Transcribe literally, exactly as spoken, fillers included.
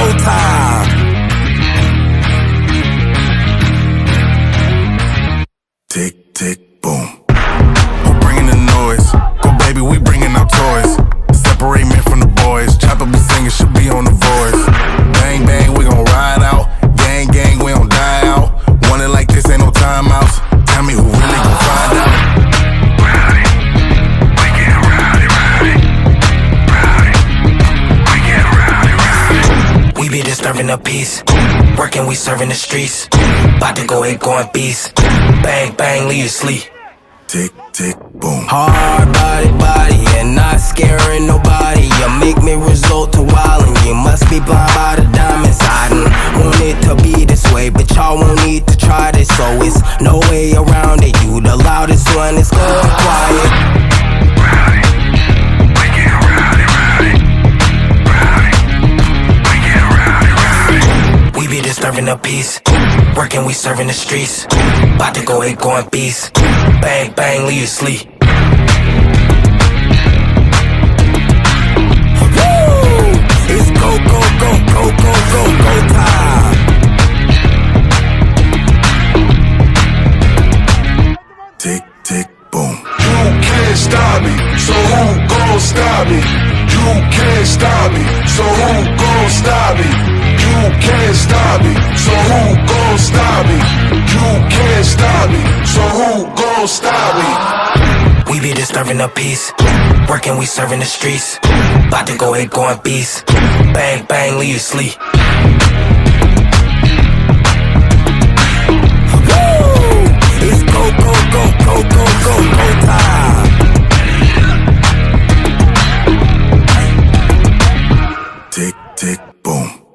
go time. Tick, tick, boom. Who bringing the noise? Go baby, we bringing our toys. Separate men from the boys. Chopper be singing, should be on the voice. Bang, bang, we gon' ride out. Gang, gang, we don't die out. Want it like this, ain't no timeouts. Tell me who really gon' find out. Rowdy, we get rowdy, rowdy. Rowdy, we get rowdy, rowdy. We be disturbing the peace. Working, we serving the streets. About to go ahead, going beast. Bang, bang, leave you sleep. Tick, tick, boom. Hard body, body, and not scaring nobody. You make me resort to wildin'. You must be blind by the diamonds. I done want it to be this way, but y'all won't need to try this, so it's no way around it. You the loudest one, it's going quiet. Rowdy, we get rowdy, rowdy. Rowdy, we get rowdy, rowdy. We be disturbing the peace. Working, we serving the streets. About to go ahead, going beast. Bang, bang, leave you sleep. Woo! It's go, go, go, go, go, go, go time. Tick, tick, boom. You can't stop me, so who gon' stop me? You can't stop me, so who gon' stop me? You can't stop me, so who gon' stop me? You can't stop me, so who gon' stop me? We be disturbing the peace. Working, we serving the streets. About to go ahead, going beast. Bang, bang, leave you sleep. Woo! It's go, go, go, go, go, go, go time. Tick, tick, boom.